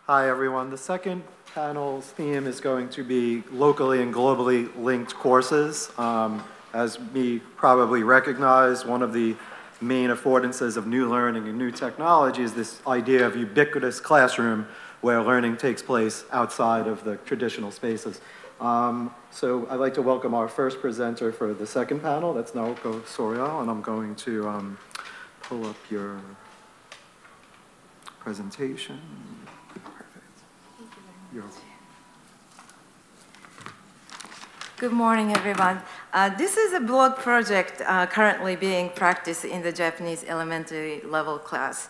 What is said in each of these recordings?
Hi, everyone. The second panel's theme is going to be locally and globally linked courses. As we probably recognize, one of the main affordances of new learning and new technology is this idea of ubiquitous classroom where learning takes place outside of the traditional spaces. So I'd like to welcome our first presenter for the second panel. That's Naoko Sorial, and I'm going to pull up your presentation. Good morning, everyone. This is a blog project currently being practiced in the Japanese elementary level class.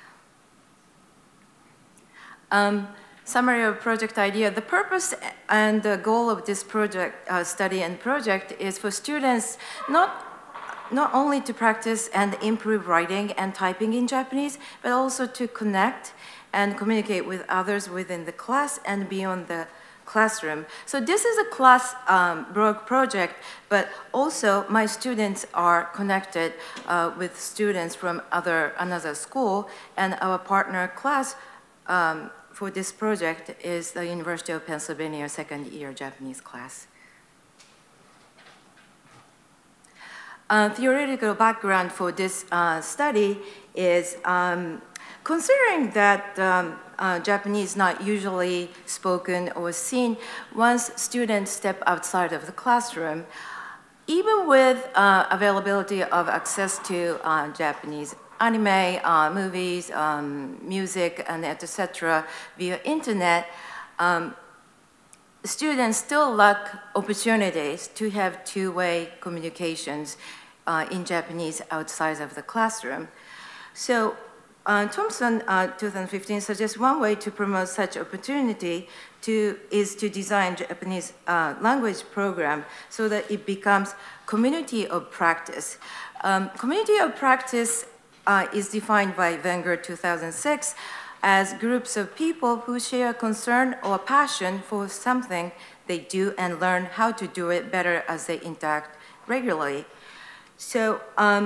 Summary of project idea. The purpose and the goal of this project, study and project, is for students not only to practice and improve writing and typing in Japanese, but also to connect and communicate with others within the class and beyond the classroom. So this is a class blog project, but also my students are connected with students from another school, and our partner class for this project is the University of Pennsylvania second year Japanese class. Theoretical background for this study is considering that Japanese is not usually spoken or seen, once students step outside of the classroom, even with availability of access to Japanese anime, movies, music, and etc. via internet, students still lack opportunities to have two-way communications in Japanese outside of the classroom. So Thomson 2015 suggests one way to promote such opportunity is to design Japanese language program so that it becomes community of practice. Community of practice is defined by Wenger 2006 as groups of people who share concern or passion for something they do and learn how to do it better as they interact regularly. So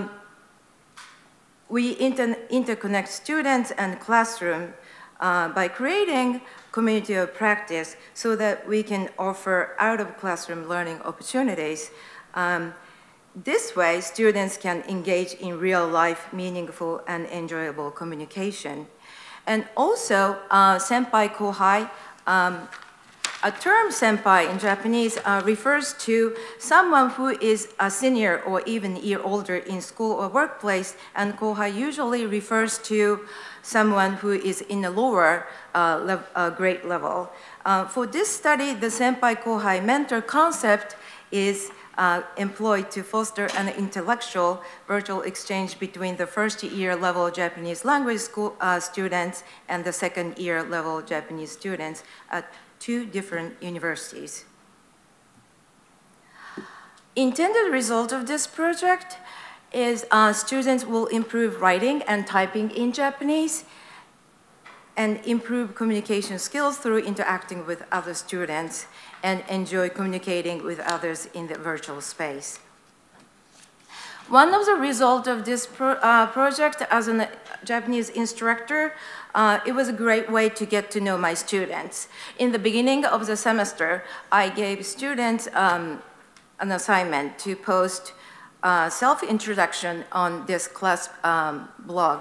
we interconnect students and classroom by creating community of practice so that we can offer out-of-classroom learning opportunities. This way, students can engage in real-life, meaningful, and enjoyable communication. And also, senpai kohai, a term senpai in Japanese refers to someone who is a senior or even a year older in school or workplace, and kohai usually refers to someone who is in a lower grade level. For this study, the senpai kohai mentor concept is employed to foster an intellectual virtual exchange between the first year level Japanese language school students and the second year level Japanese students at two different universities. Intended result of this project is students will improve writing and typing in Japanese and improve communication skills through interacting with other students and enjoy communicating with others in the virtual space. One of the results of this project as a Japanese instructor, it was a great way to get to know my students. In the beginning of the semester, I gave students an assignment to post self-introduction on this class blog,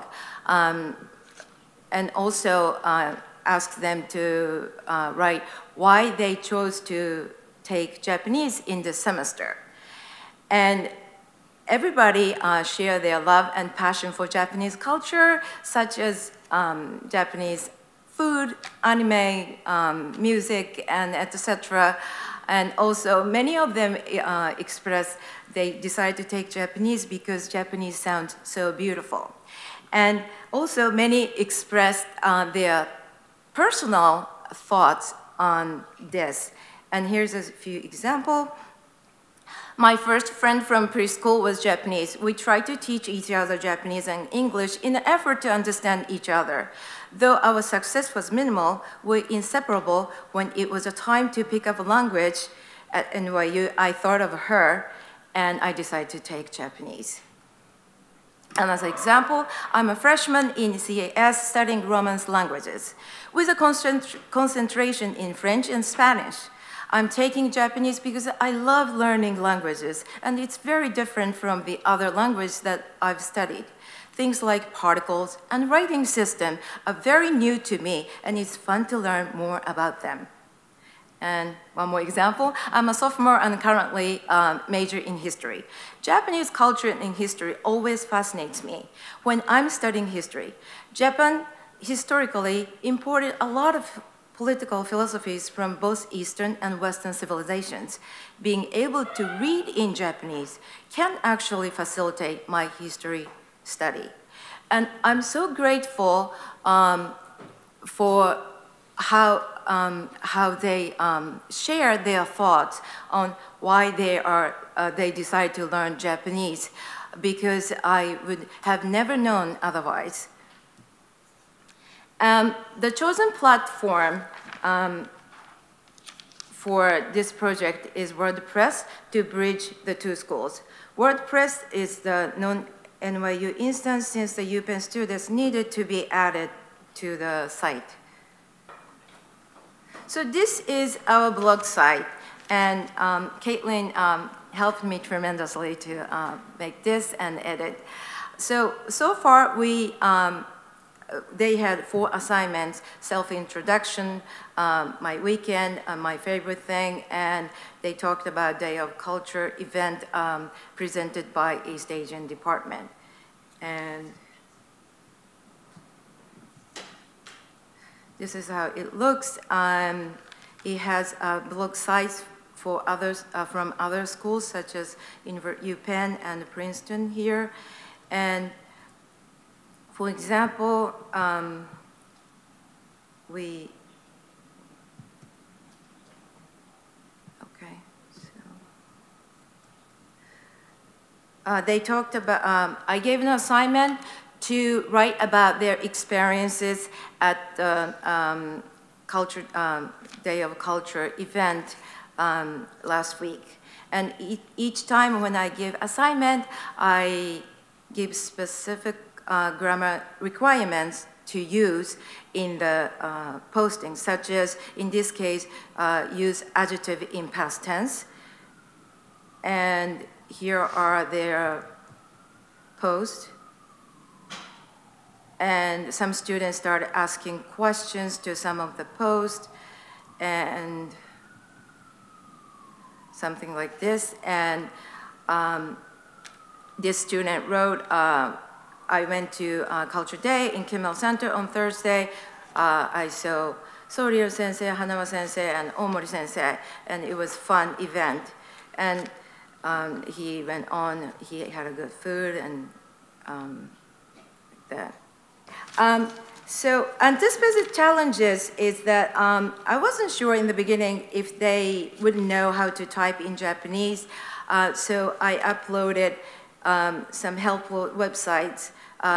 and also asked them to write why they chose to take Japanese in this semester. And everybody shared their love and passion for Japanese culture, such as Japanese food, anime, music, and etc. And also many of them expressed they decided to take Japanese because Japanese sounds so beautiful. And also many expressed their personal thoughts on this. And here's a few examples. My first friend from preschool was Japanese. We tried to teach each other Japanese and English in an effort to understand each other. Though our success was minimal, we were inseparable. When it was a time to pick up a language at NYU, I thought of her, and I decided to take Japanese. And as an example, I'm a freshman in CAS studying Romance languages with a concentration in French and Spanish. I'm taking Japanese because I love learning languages, and it's very different from the other languages that I've studied. Things like particles and writing system are very new to me, and it's fun to learn more about them. And one more example, I'm a sophomore and currently major in history. Japanese culture and history always fascinates me. When I'm studying history, Japan historically imported a lot of political philosophies from both Eastern and Western civilizations. Being able to read in Japanese can actually facilitate my history study. And I'm so grateful for how they share their thoughts on why they decide to learn Japanese, because I would have never known otherwise. The chosen platform for this project is WordPress to bridge the two schools. WordPress is the non-NYU instance since the UPenn students needed to be added to the site. So this is our blog site, and Caitlin helped me tremendously to make this and edit. So far they had 4 assignments: self-introduction, my weekend, my favorite thing, and they talked about Day of Culture event presented by East Asian Department. And this is how it looks. It has blog sites for others from other schools, such as UPenn and Princeton here. And for example, they talked about, I gave an assignment to write about their experiences at the Day of Culture event last week. And each time when I give assignment, I give specific grammar requirements to use in the posting, such as, in this case, use adjective in past tense. And here are their posts. And some students started asking questions to some of the posts, and something like this. And this student wrote, I went to Culture Day in Kimmel Center on Thursday. I saw Soryo Sensei, Hanawa Sensei, and Omori Sensei, and it was a fun event. And he went on, he had a good food and that. So anticipated challenges is that I wasn't sure in the beginning if they would know how to type in Japanese. So I uploaded some helpful websites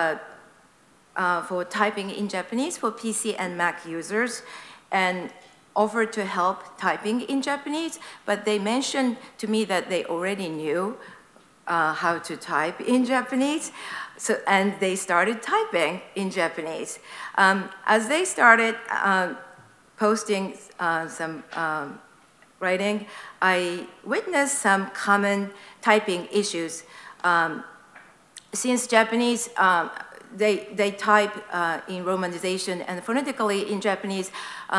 for typing in Japanese for PC and Mac users, and offered to help typing in Japanese, but they mentioned to me that they already knew how to type in Japanese, and they started typing in Japanese. As they started posting some writing, I witnessed some common typing issues. Since Japanese, they type in romanization, and phonetically in Japanese,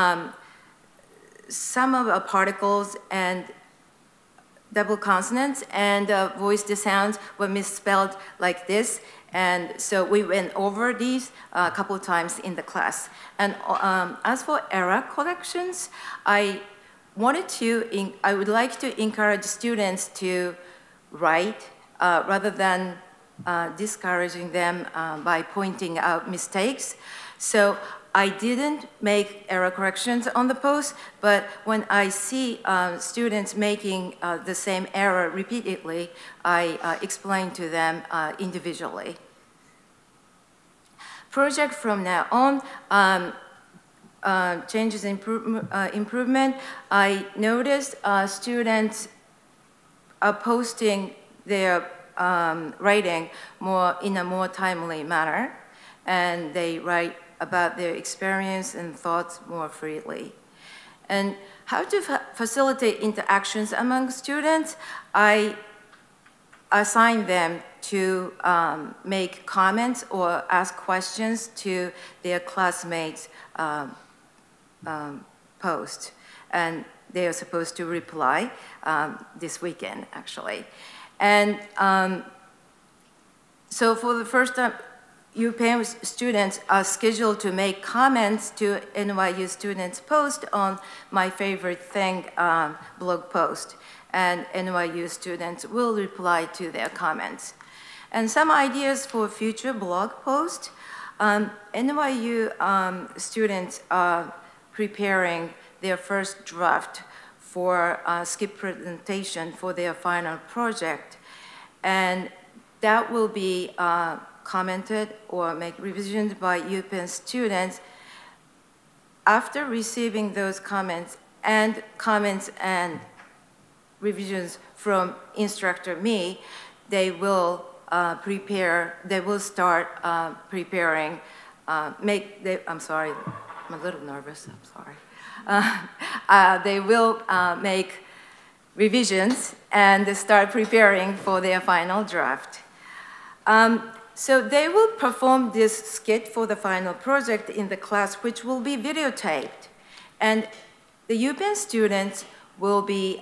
some of the particles and double consonants and voiced sounds were misspelled like this. And so we went over these a couple of times in the class. And as for error corrections, I would like to encourage students to write rather than discouraging them by pointing out mistakes. So I didn't make error corrections on the post, but when I see students making the same error repeatedly, I explain to them individually. Project from now on, changes improvement. I noticed students are posting their writing in a more timely manner, and they write about their experience and thoughts more freely. And how to facilitate interactions among students, I assign them to make comments or ask questions to their classmates' post. And they are supposed to reply this weekend, actually. And so for the first time, UPenn students are scheduled to make comments to NYU students' post on My Favorite Thing blog post. And NYU students will reply to their comments. And some ideas for future blog posts. NYU students are preparing their first draft for a skip presentation for their final project. And that will be commented or make revisions by UPenn students. After receiving those comments and revisions from instructor me, they will start preparing, I'm sorry, I'm a little nervous, I'm sorry. They will make revisions and start preparing for their final draft. So they will perform this skit for the final project in the class, which will be videotaped. And the UPenn students will be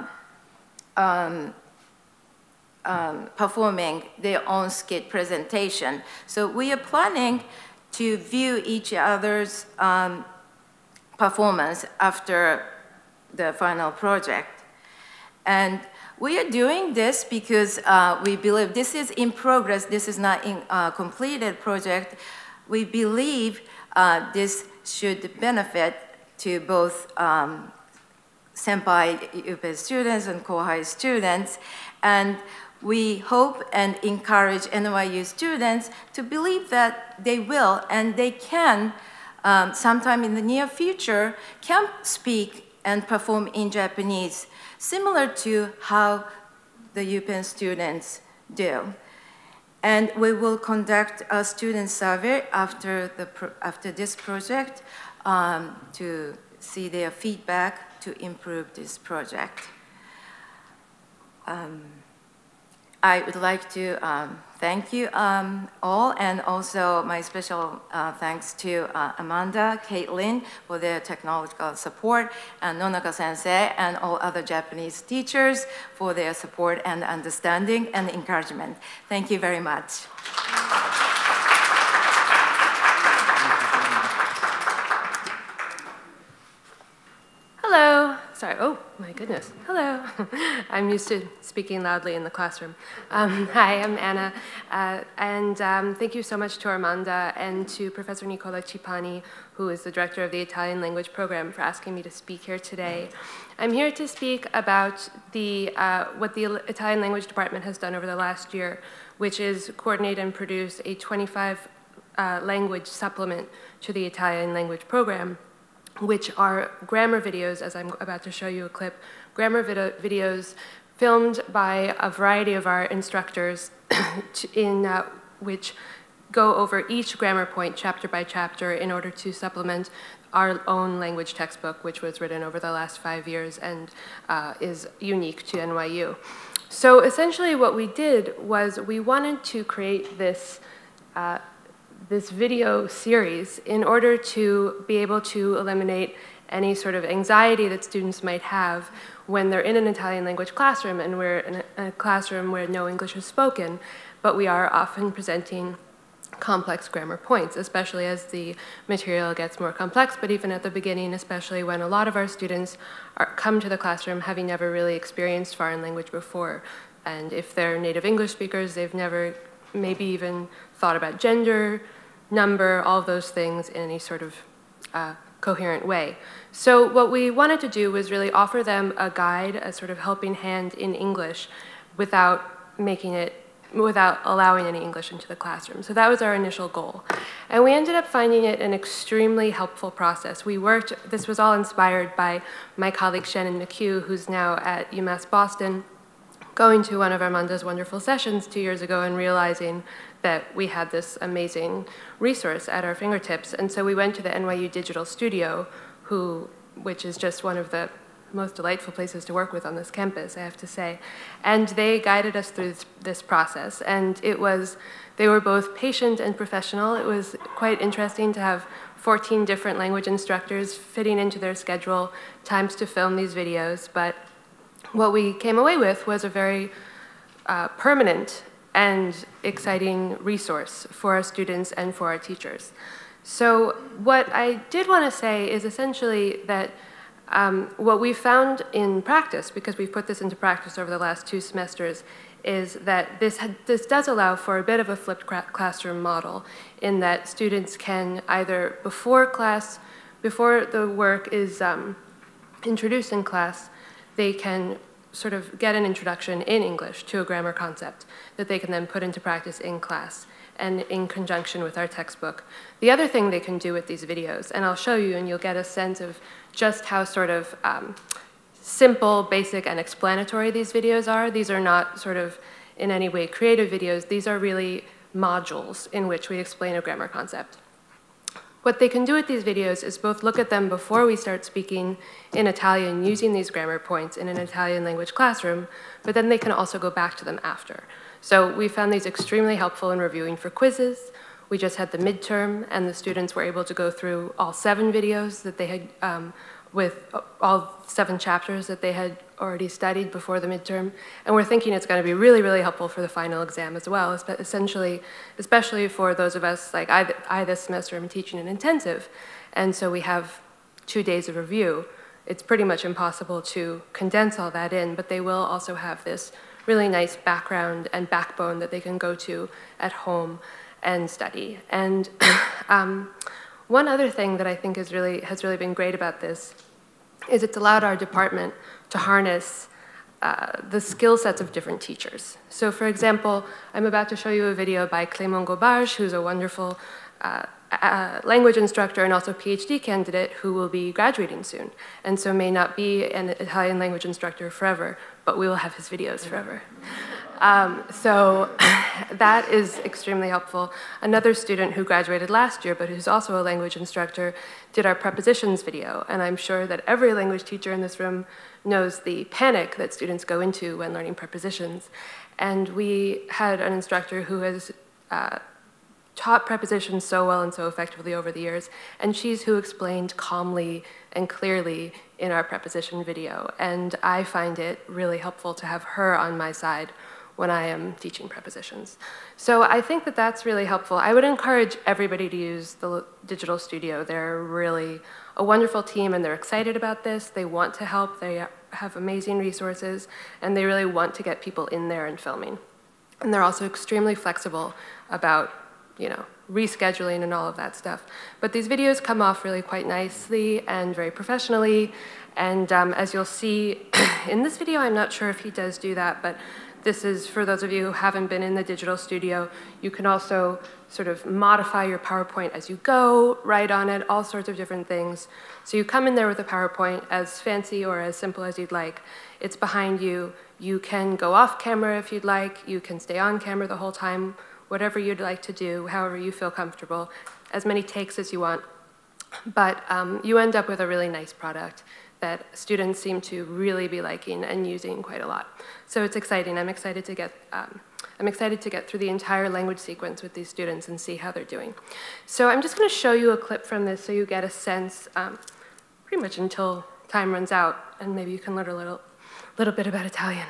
performing their own skit presentation. So we are planning to view each other's performance after the final project. And we are doing this because we believe this is in progress, this is not a completed project. We believe this should benefit to both senpai UPenn students and Kohai students, and we hope and encourage NYU students to believe that they will and they can, sometime in the near future, can speak and perform in Japanese, similar to how the UPenn students do. And we will conduct a student survey after this project to see their feedback to improve this project. I would like to thank you all, and also my special thanks to Amanda, Caitlin for their technological support, and Nonaka sensei and all other Japanese teachers for their support and understanding and encouragement. Thank you very much. Hello. Sorry, oh my goodness. Hello. I'm used to speaking loudly in the classroom. Hi, I'm Anna. Thank you so much to Armanda and to Professor Nicola Cipani, who is the director of the Italian language program, for asking me to speak here today. I'm here to speak about what the Italian language department has done over the last year, which is coordinate and produce a 25 language supplement to the Italian language program, which are grammar videos, as I'm about to show you a clip, grammar videos filmed by a variety of our instructors which go over each grammar point chapter by chapter in order to supplement our own language textbook, which was written over the last 5 years and is unique to NYU. So essentially what we did was we wanted to create this video series in order to be able to eliminate any sort of anxiety that students might have when they're in an Italian language classroom and we're in a classroom where no English is spoken, but we are often presenting complex grammar points, especially as the material gets more complex, but even at the beginning, especially when a lot of our students come to the classroom having never really experienced foreign language before. And if they're native English speakers, they've never maybe even thought about gender, number, all of those things in any sort of coherent way. So what we wanted to do was really offer them a guide, a sort of helping hand in English without allowing any English into the classroom. So that was our initial goal. And we ended up finding it an extremely helpful process. This was all inspired by my colleague Shannon McHugh, who's now at UMass Boston. going to one of Armando's wonderful sessions 2 years ago and realizing that we had this amazing resource at our fingertips. And so we went to the NYU Digital Studio, which is just one of the most delightful places to work with on this campus, I have to say. And they guided us through this process. And they were both patient and professional. It was quite interesting to have 14 different language instructors fitting into their schedule times to film these videos. But what we came away with was a very permanent and exciting resource for our students and for our teachers. So what I did want to say is essentially that what we found in practice, because we've put this into practice over the last 2 semesters, is that this does allow for a bit of a flipped classroom model, in that students can either before the work is introduced in class, they can sort of get an introduction in English to a grammar concept that they can then put into practice in class and in conjunction with our textbook. The other thing they can do with these videos, and I'll show you and you'll get a sense of just how sort of simple, basic, and explanatory these videos are. These are not sort of in any way creative videos. These are really modules in which we explain a grammar concept. What they can do with these videos is both look at them before we start speaking in Italian using these grammar points in an Italian language classroom, but then they can also go back to them after. So we found these extremely helpful in reviewing for quizzes. We just had the midterm, and the students were able to go through all 7 videos that they had, with all 7 chapters that they had already studied before the midterm. And we're thinking it's going to be really, really helpful for the final exam as well, essentially, especially for those of us, like I this semester am teaching an intensive, and so we have 2 days of review. It's pretty much impossible to condense all that in, but they will also have this really nice background and backbone that they can go to at home and study. And one other thing that I think has really been great about this is it's allowed our department to harness the skill sets of different teachers. So for example, I'm about to show you a video by Clément Gaubarge, who's a wonderful language instructor and also PhD candidate who will be graduating soon, and so may not be an Italian language instructor forever, but we will have his videos forever. So that is extremely helpful. Another student who graduated last year, but who's also a language instructor, did our prepositions video, and I'm sure that every language teacher in this room knows the panic that students go into when learning prepositions. And we had an instructor who has taught prepositions so well and so effectively over the years, and she's who explained calmly and clearly in our preposition video. And I find it really helpful to have her on my side when I am teaching prepositions. So I think that that's really helpful. I would encourage everybody to use the Digital Studio. They're really a wonderful team, and they're excited about this. They want to help. They have amazing resources, and they really want to get people in there and filming. And they're also extremely flexible about rescheduling and all of that stuff. But these videos come off really quite nicely and very professionally. And as you'll see in this video, I'm not sure if he does do that, but this is for those of you who haven't been in the Digital Studio. You can also sort of modify your PowerPoint as you go, write on it, all sorts of different things. So you come in there with a PowerPoint as fancy or as simple as you'd like. It's behind you. You can go off camera if you'd like. You can stay on camera the whole time. Whatever you'd like to do, however you feel comfortable, as many takes as you want. But you end up with a really nice product that students seem to really be liking and using quite a lot. So it's exciting. I'm excited to get through the entire language sequence with these students and see how they're doing. So I'm just going to show you a clip from this so you get a sense, pretty much until time runs out, and maybe you can learn a little bit about Italian.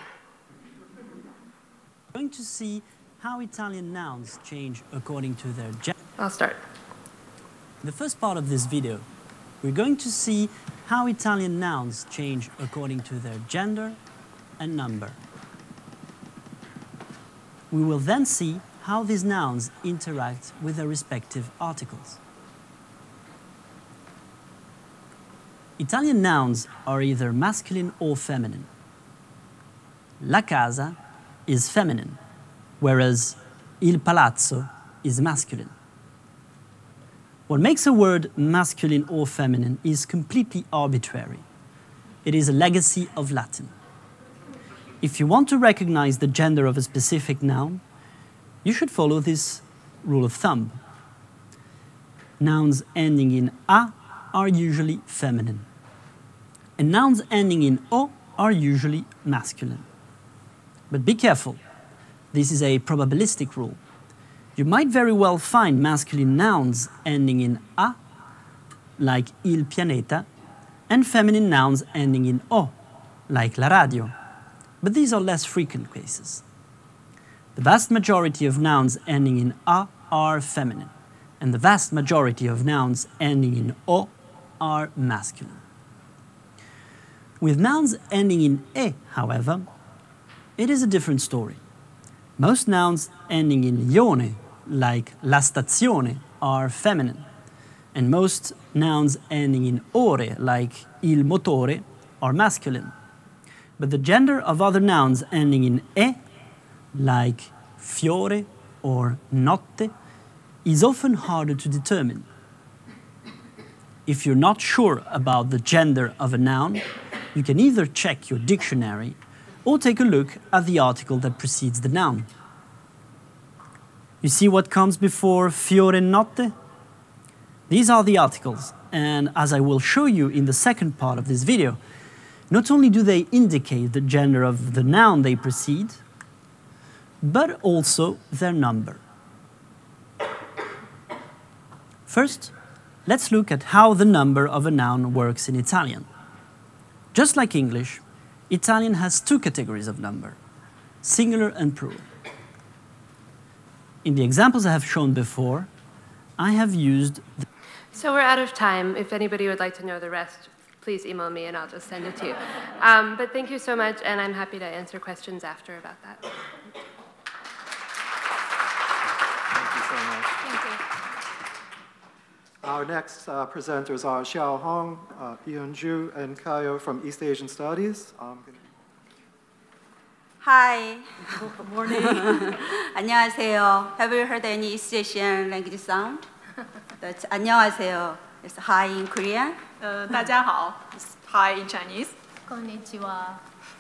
We're going to see how Italian nouns change according to their gender. I'll start. In the first part of this video, we're going to see how Italian nouns change according to their gender and number. We will then see how these nouns interact with their respective articles. Italian nouns are either masculine or feminine. La casa is feminine, whereas il palazzo is masculine. What makes a word masculine or feminine is completely arbitrary. It is a legacy of Latin. if you want to recognize the gender of a specific noun, you should follow this rule of thumb. Nouns ending in a are usually feminine, and nouns ending in o are usually masculine. But be careful, this is a probabilistic rule. You might very well find masculine nouns ending in a, like il pianeta, and feminine nouns ending in o, like la radio. But these are less frequent cases. The vast majority of nouns ending in a are feminine, and the vast majority of nouns ending in o are masculine. With nouns ending in e, however, it is a different story. Most nouns ending in ione, like la stazione, are feminine, and most nouns ending in ore, like il motore, are masculine. But the gender of other nouns ending in e, like fiore or notte, is often harder to determine. If you're not sure about the gender of a noun, you can either check your dictionary or take a look at the article that precedes the noun. You see what comes before fiore and notte? These are the articles, and as I will show you in the second part of this video, not only do they indicate the gender of the noun they precede, but also their number. First, let's look at how the number of a noun works in Italian. Just like English, Italian has two categories of number, singular and plural. In the examples I have shown before, I have used... So we're out of time. If anybody would like to know the rest, please email me and I'll just send it to you. But thank you so much, and I'm happy to answer questions after about that. Thank you so much. Thank you. Our next presenters are Xiao Hong, Eun Ju, and Kayo from East Asian Studies. Hi. Good morning. 안녕하세요. Have you heard any East Asian language sound? That's 안녕하세요. It's hi in Korean. 大家好 Hi in Chinese. konnichiwa.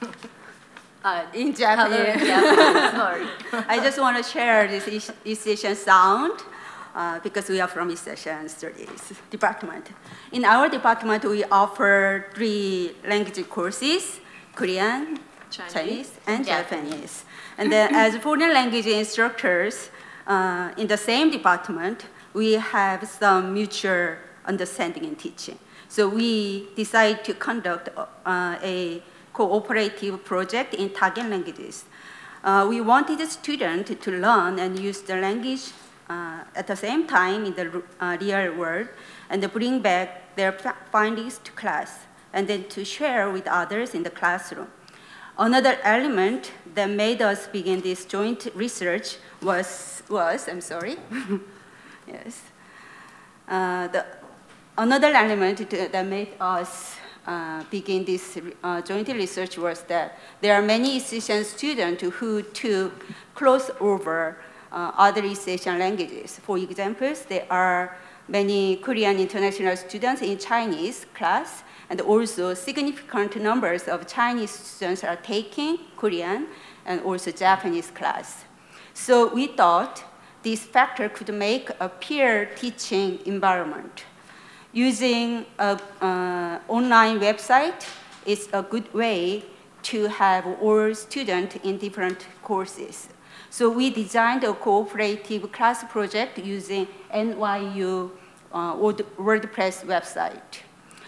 In Japanese. Sorry. I just want to share this East Asian sound because we are from East Asian Studies department. In our department, we offer 3 language courses: Korean, Chinese, and Japanese. And then as foreign language instructors in the same department, we have some mutual understanding in teaching. So we decided to conduct a cooperative project in Target languages. We wanted the student to learn and use the language at the same time in the real world and bring back their findings to class and then to share with others in the classroom. Another element that made us begin this joint research was another element that made us begin this joint research was that there are many East Asian students who took close over other East Asian languages. For example, there are many Korean international students in Chinese class, and also significant numbers of Chinese students are taking Korean and also Japanese class. So we thought this factor could make a peer teaching environment. Using an online website is a good way to have all students in different courses. So we designed a cooperative class project using NYU WordPress website.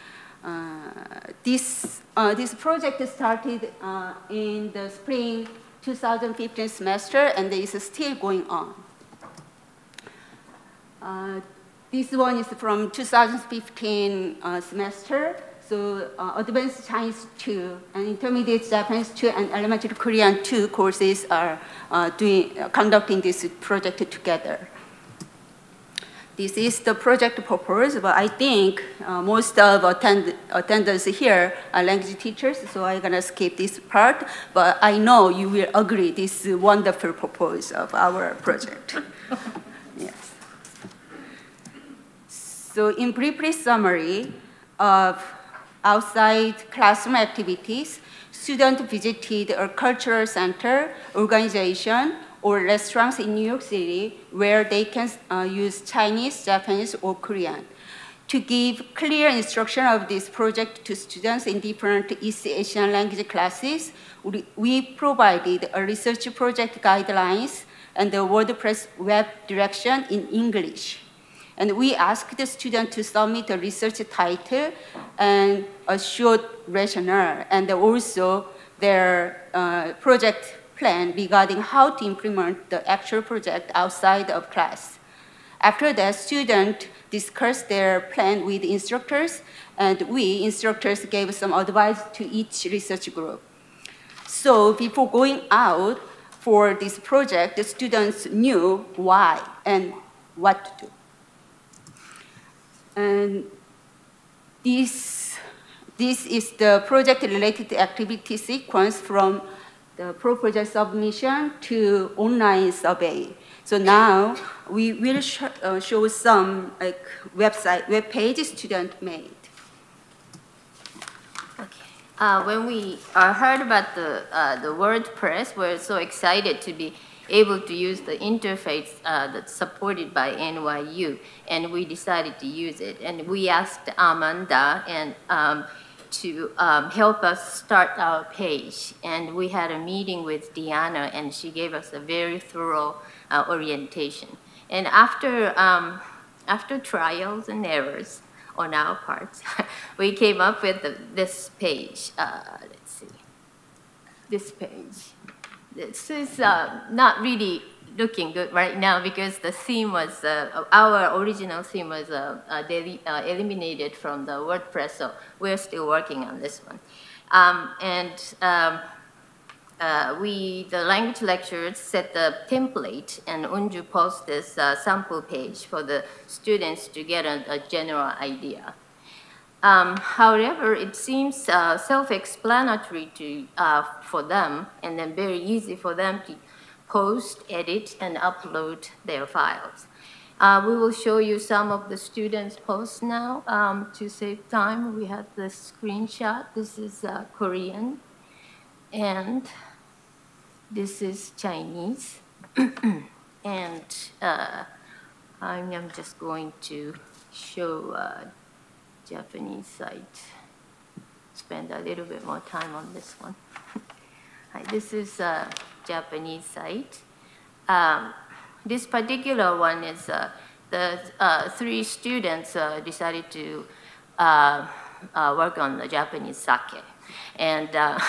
This project started in the spring 2015 semester and is still going on. This one is from 2015 semester. So Advanced Chinese 2 and Intermediate Japanese 2 and Elementary Korean 2 courses are conducting this project together. This is the project purpose, but I think most of attendants here are language teachers, so I'm gonna skip this part, but I know you will agree this is wonderful purpose of our project. Yes. So in brief summary of outside classroom activities, students visited a cultural center, organization, or restaurants in New York City where they can use Chinese, Japanese, or Korean. To give clear instruction of this project to students in different East Asian language classes, we provided a research project guidelines and the WordPress web direction in English. And we asked the student to submit a research title and a short rationale, and also their project plan regarding how to implement the actual project outside of class. After that, students discussed their plan with instructors, and we, instructors, gave some advice to each research group. So before going out for this project, the students knew why and what to do. And this is the project-related activity sequence from the project submission to online survey. So now we will show some web page student made. Okay. When we heard about the WordPress, we're so excited to be able to use the interface that's supported by NYU, and we decided to use it. And we asked Amanda to help us start our page. And we had a meeting with Diana, and she gave us a very thorough orientation. And after trials and errors on our part, we came up with this page. Let's see, this page. This is not really looking good right now because the theme was, our original theme was eliminated from the WordPress, so we're still working on this one. The language lecturers set the template, and Unju posted this sample page for the students to get a general idea. However, it seems self-explanatory for them, and then very easy for them to post, edit, and upload their files. We will show you some of the students' posts now to save time. We have the screenshot. This is Korean, and this is Chinese. And I'm just going to show Japanese site. Spend a little bit more time on this one. Hi, this is a Japanese site. This particular one is the 3 students decided to work on the Japanese sake. And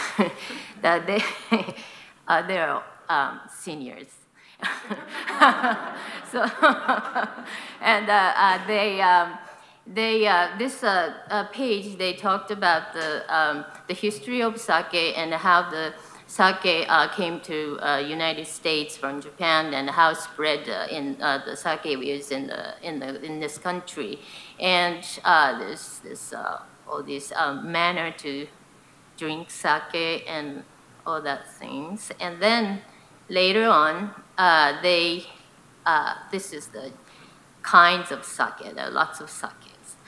they're seniors. So, and this page, they talked about the history of sake and how the sake came to United States from Japan, and how spread in the sake we use in this country, and there's this all this manner to drink sake and all that things, and then later on this is the kinds of sake. There are lots of sakes.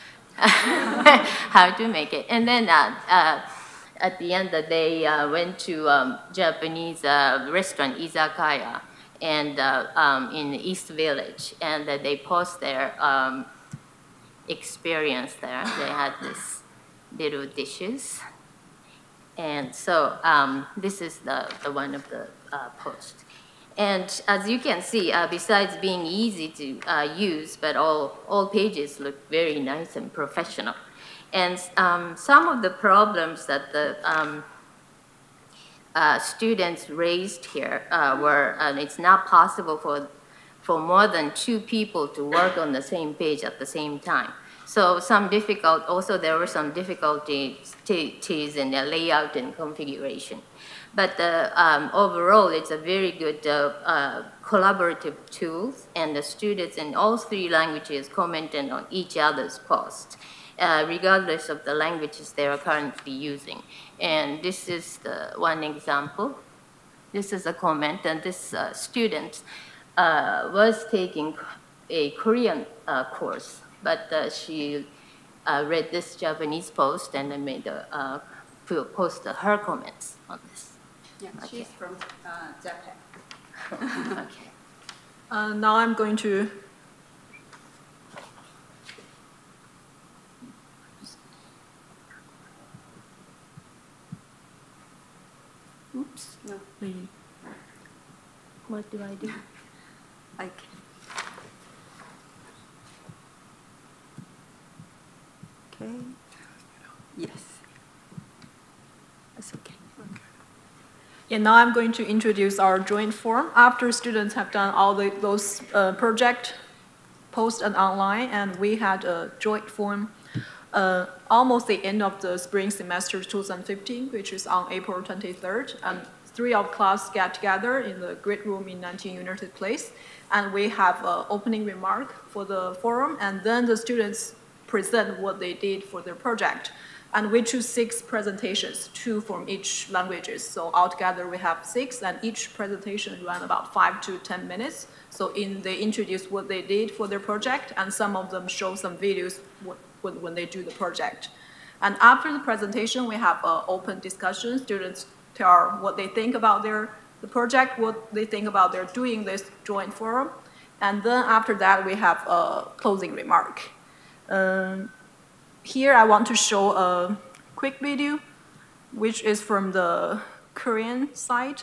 How to make it, and then at the end they went to Japanese restaurant Izakaya, and in East Village, and they post their experience there. They had this little dishes, and so this is the one of the post. And as you can see, besides being easy to use, but all pages look very nice and professional. And some of the problems that the students raised here were, it's not possible for more than 2 people to work on the same page at the same time. So also there were some difficulties in the layout and configuration. But overall, it's a very good collaborative tool, and the students in all 3 languages commented on each other's post, regardless of the languages they are currently using. And this is the one example. This is a comment, and this student was taking a Korean course, but she read this Japanese post and then made post her comments on this. Yeah, Okay. she's from Japan. Okay. Now I'm going to Oops, no, What do I do? I can. Okay. Yes. That's okay. Yeah, now I'm going to introduce our joint forum. After students have done all those project post and online, and we had a joint forum almost the end of the spring semester 2015, which is on April 23rd. And 3 of class get together in the great room in Nanjing United Place, and we have an opening remark for the forum, and then the students present what they did for their project. And we choose 6 presentations, 2 from each languages. So altogether we have 6, and each presentation ran about 5 to 10 minutes. So they introduce what they did for their project, and some of them show some videos when they do the project. And after the presentation, we have an open discussion. Students tell what they think about the project, what they think about their doing this joint forum. And then after that, we have a closing remark. Here I want to show a quick video, which is from the Korean side.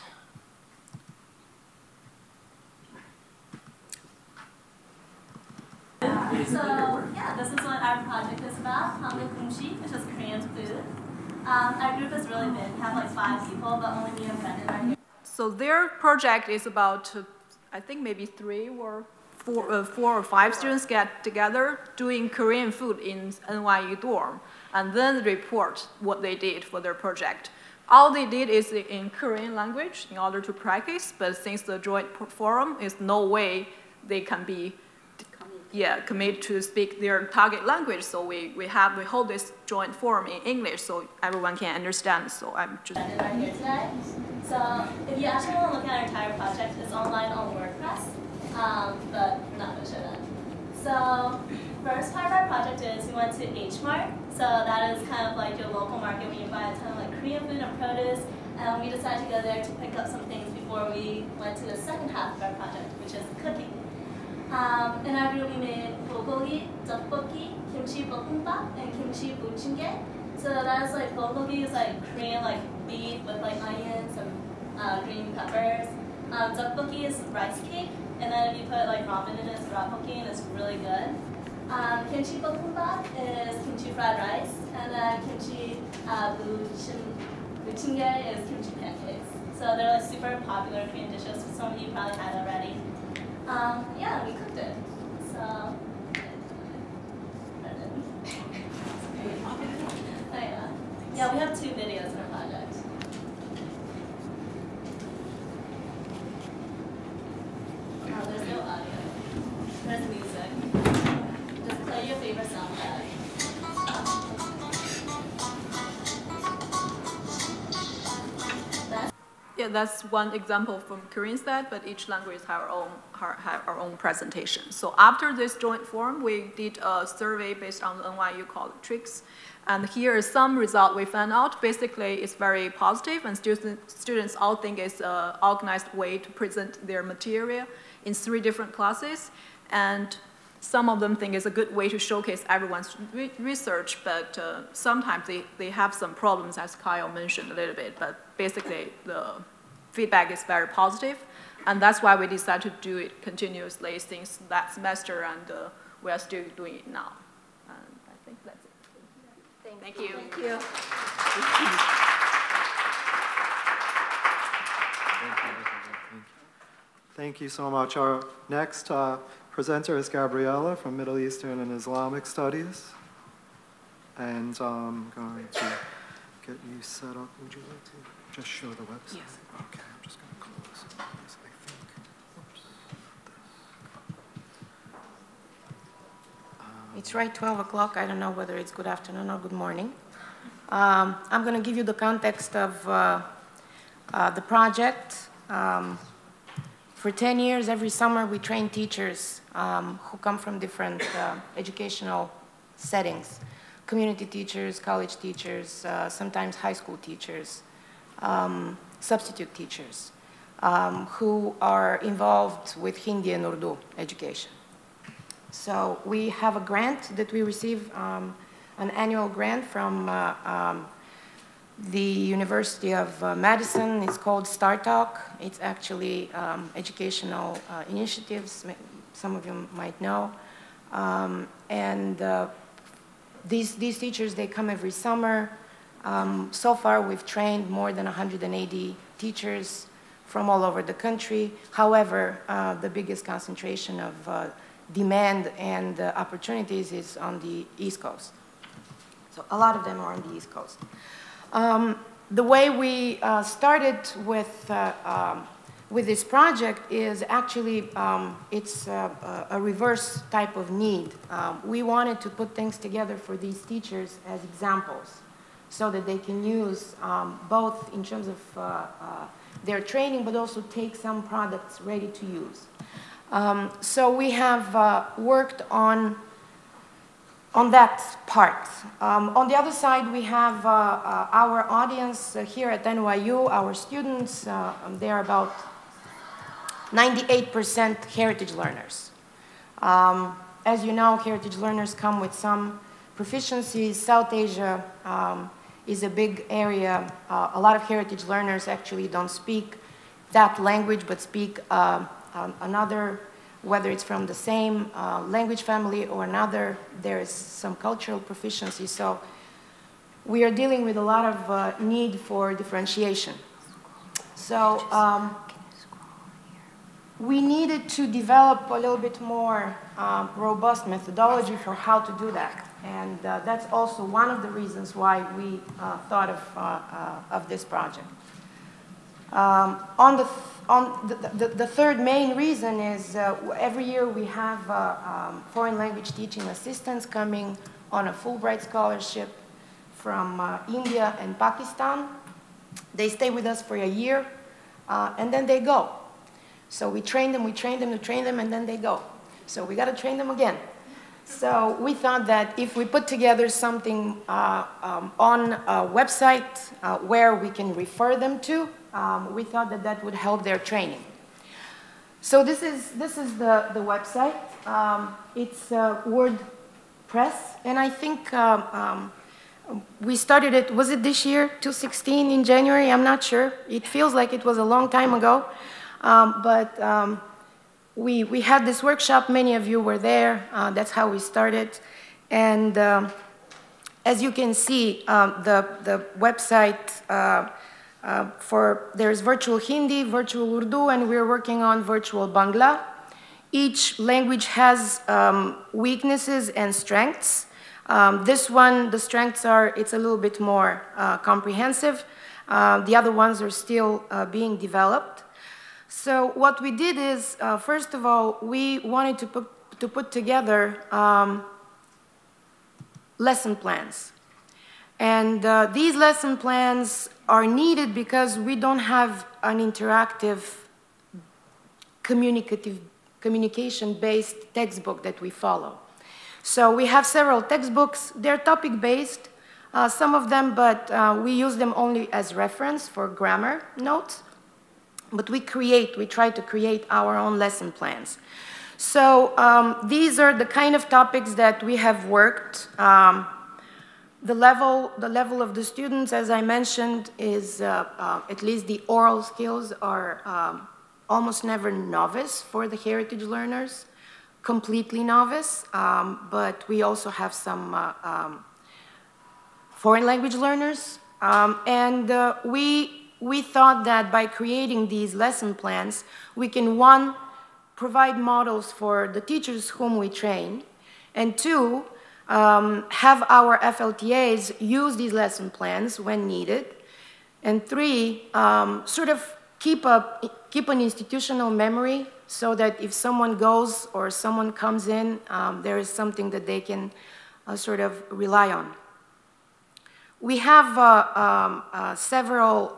So yeah, this is what our project is about, Hanguk Kumshi, which is Korean food. Our group is really big, we have like 5 people, but only me and Brendan are here. So their project is about, I think maybe 3 or 4 or 5 students get together doing Korean food in NYU dorm, and then report what they did for their project. All they did is in Korean language in order to practice, but since the joint forum is no way they can be committed to speak their target language, so we hold this joint forum in English so everyone can understand. So I'm just Brendan are here today. So if you actually want to look at our entire project, it's online on WordPress. But I'm not going to show that. So first part of our project is we went to H Mart. So that is kind of like your local market where you buy a ton of like Korean food and produce. And we decided to go there to pick up some things before we went to the second half of our project, which is cooking. In our group we made bulgogi, tteokbokki, kimchi bokkeumbap, and kimchi buchingge. So that is like bulgogi is like Korean like beef with like onions and green peppers. Tteokbokki is rice cake. And then if you put like ramen in it, it's rapoki, and it's really good. Kimchi bokkeumbap is kimchi fried rice, and then kimchi buchingge is kimchi pancakes. So they're like super popular Korean dishes. Some of you probably had already. Yeah, we cooked it. So. Oh, yeah. Yeah, we have 2 videos in our project. Oh, there's no audio. There's music. Just play your favorite soundtrack. Yeah, that's one example from Korean side, but each language have our own presentation. So after this joint forum, we did a survey based on the NYU called TRICS. And here is some result we found out. Basically, it's very positive, and students all think it's an organized way to present their material in 3 different classes. And some of them think it's a good way to showcase everyone's research, but sometimes they have some problems, as Kyle mentioned a little bit. But basically, the feedback is very positive, and that's why we decided to do it continuously since that semester, and we are still doing it now. And I think that's it. Thank you. Thank you. Thank you so much. Our next presenter is Gabriella from Middle Eastern and Islamic Studies. And I'm going to get you set up. Would you like to just show the website? Yes. Okay, I'm just going to close this, I think. Oops. It's right 12 o'clock. I don't know whether it's good afternoon or good morning. I'm going to give you the context of the project. For 10 years, every summer, we train teachers who come from different educational settings. community teachers, college teachers, sometimes high school teachers, substitute teachers, who are involved with Hindi and Urdu education. So we have a grant that we receive, an annual grant from the University of Madison. It's called StarTalk. It's actually educational initiatives, some of you might know. These teachers, they come every summer. So far, we've trained more than 180 teachers from all over the country. However, the biggest concentration of demand and opportunities is on the East Coast. So a lot of them are on the East Coast. The way we started with this project is actually, it's a reverse type of need. We wanted to put things together for these teachers as examples so that they can use both in terms of their training, but also take some products ready to use. So we have worked on that part. On the other side, we have our audience here at NYU, our students. They are about 98% heritage learners. As you know, heritage learners come with some proficiencies. South Asia is a big area. A lot of heritage learners actually don't speak that language, but speak another, whether it's from the same language family or another, there is some cultural proficiency. So we are dealing with a lot of need for differentiation. So we needed to develop a little bit more robust methodology for how to do that. And that's also one of the reasons why we thought of this project. The third main reason is every year we have foreign language teaching assistants coming on a Fulbright scholarship from India and Pakistan. They stay with us for a year and then they go. So we train them, and then they go. So we got to train them again. So we thought that if we put together something on a website where we can refer them to, we thought that that would help their training. So this is the website. It's WordPress, and I think we started it, was it this year, 2016 in January? I'm not sure. It feels like it was a long time ago. We had this workshop, many of you were there, that's how we started. And as you can see, the website, there's virtual Hindi, virtual Urdu, and we're working on virtual Bangla. Each language has weaknesses and strengths. This one, the strengths are, it's a little bit more comprehensive. The other ones are still being developed. So what we did is, first of all, we wanted to put together lesson plans. And these lesson plans are needed because we don't have an interactive, communication-based textbook that we follow. So we have several textbooks. They're topic-based, some of them, but we use them only as reference for grammar notes. But we try to create our own lesson plans. So these are the kind of topics that we have worked. The level of the students, as I mentioned, is at least the oral skills are almost never novice for the heritage learners, completely novice, but we also have some foreign language learners. We thought that by creating these lesson plans, we can, one, provide models for the teachers whom we train, and two, have our FLTAs use these lesson plans when needed, and three, sort of keep an institutional memory so that if someone goes or someone comes in, there is something that they can sort of rely on. We have several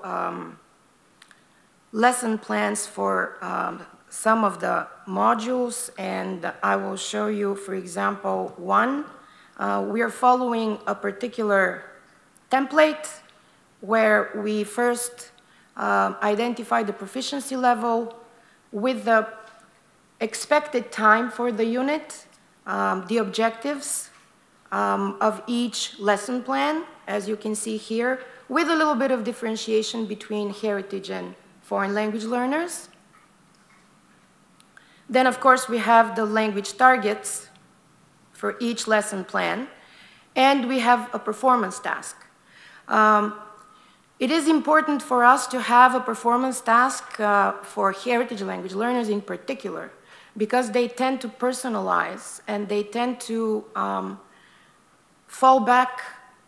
lesson plans for some of the modules, and I will show you, for example, one we are following a particular template where we first identify the proficiency level with the expected time for the unit, the objectives of each lesson plan, as you can see here, with a little bit of differentiation between heritage and foreign language learners. Then, of course, we have the language targets for each lesson plan, and we have a performance task. It is important for us to have a performance task for heritage language learners in particular, because they tend to personalize and they tend to fall back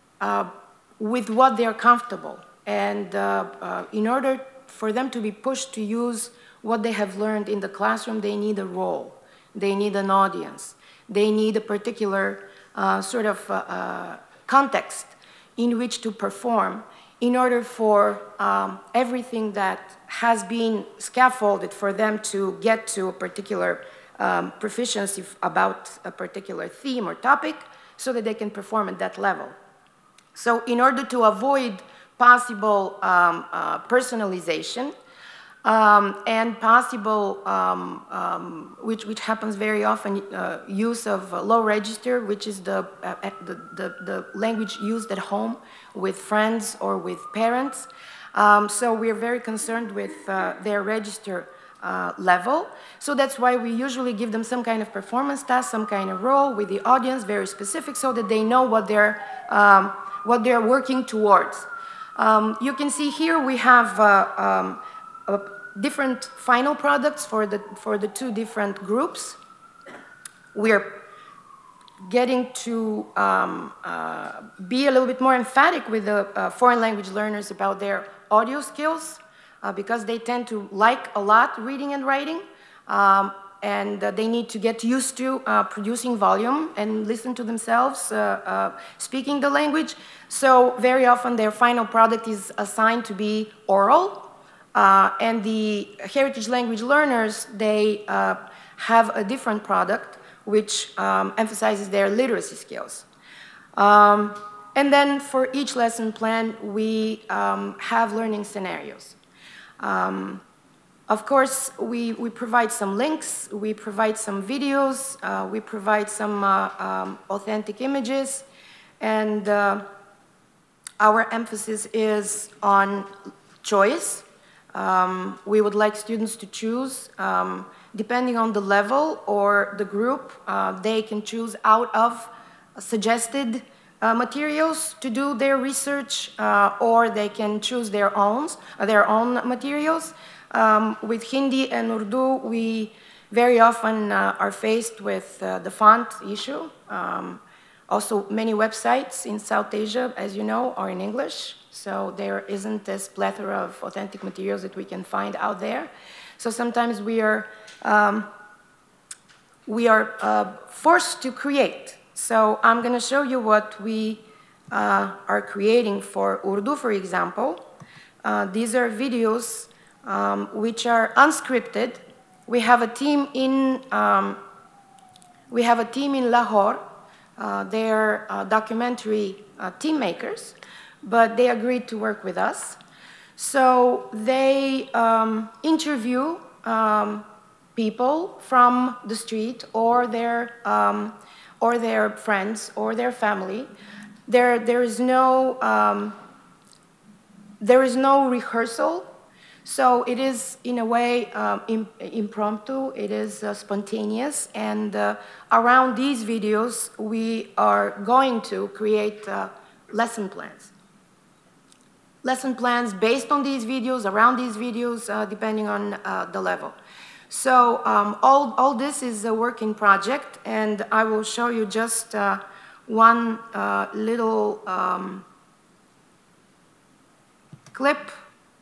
with what they are comfortable. And in order for them to be pushed to use what they have learned in the classroom, they need a role, they need an audience, they need a particular sort of context in which to perform in order for everything that has been scaffolded for them to get to a particular proficiency about a particular theme or topic so that they can perform at that level. So in order to avoid possible personalization and possible, which happens very often, use of low register, which is the language used at home with friends or with parents. So we are very concerned with their register level. So that's why we usually give them some kind of performance task, some kind of role with the audience, very specific, so that they know what they're working towards. You can see here we have different final products for the two different groups. We're getting to be a little bit more emphatic with the foreign language learners about their audio skills because they tend to like a lot reading and writing, and they need to get used to producing volume and listen to themselves speaking the language. So very often their final product is assigned to be oral. And the heritage language learners, they have a different product which emphasizes their literacy skills. And then for each lesson plan, we have learning scenarios. Of course, we provide some links, we provide some videos, we provide some authentic images, and our emphasis is on choice. We would like students to choose, depending on the level or the group, they can choose out of suggested materials to do their research, or they can choose their own materials. With Hindi and Urdu, we very often are faced with the font issue. Also, many websites in South Asia, as you know, are in English. So there isn't this plethora of authentic materials that we can find out there. So sometimes we are forced to create. So I'm going to show you what we are creating for Urdu, for example. These are videos which are unscripted. We have a team in Lahore. They're documentary team makers, but they agreed to work with us. So they interview people from the street or their friends or their family. There is no rehearsal. So it is, in a way, impromptu, it is spontaneous, and around these videos, we are going to create lesson plans. Lesson plans based on these videos, around these videos, depending on the level. So all this is a working project, and I will show you just one little clip.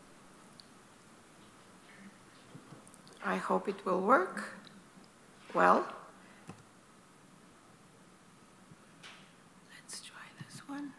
I hope it will work well. Let's try this one.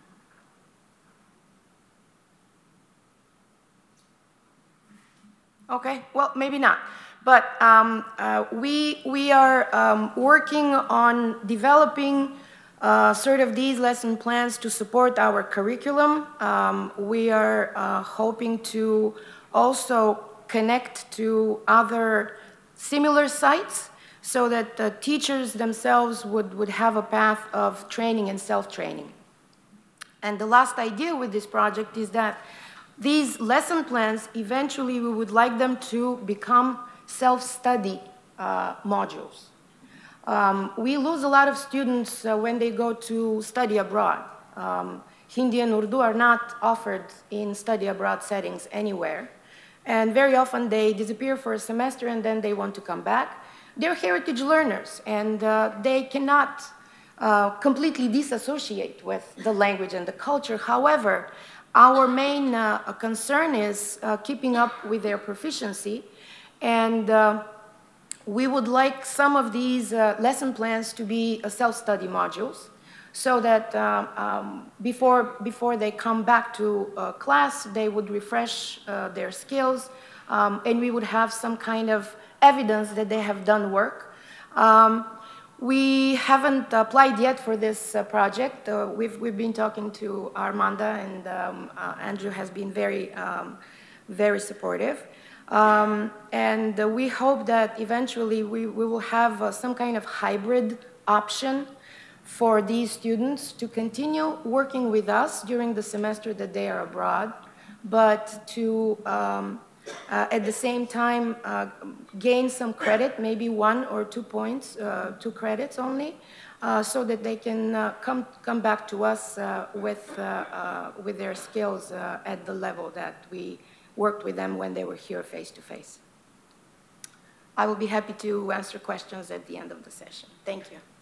Okay, well, maybe not. But we are working on developing sort of these lesson plans to support our curriculum. We are hoping to also connect to other similar sites so that the teachers themselves would have a path of training and self-training. And the last idea with this project is that these lesson plans, eventually we would like them to become self-study modules. We lose a lot of students when they go to study abroad. Hindi and Urdu are not offered in study abroad settings anywhere. And very often they disappear for a semester and then they want to come back. They're heritage learners and they cannot completely disassociate with the language and the culture. However, our main concern is keeping up with their proficiency, and we would like some of these lesson plans to be self-study modules so that before they come back to class, they would refresh their skills, and we would have some kind of evidence that they have done work. We haven't applied yet for this project. We've been talking to Armanda, and Andrew has been very, very supportive. And we hope that eventually we will have some kind of hybrid option for these students to continue working with us during the semester that they are abroad, but to at the same time gain some credit, maybe 1 or 2 points, 2 credits only, so that they can come back to us with their skills at the level that we worked with them when they were here face to face. I will be happy to answer questions at the end of the session. Thank you.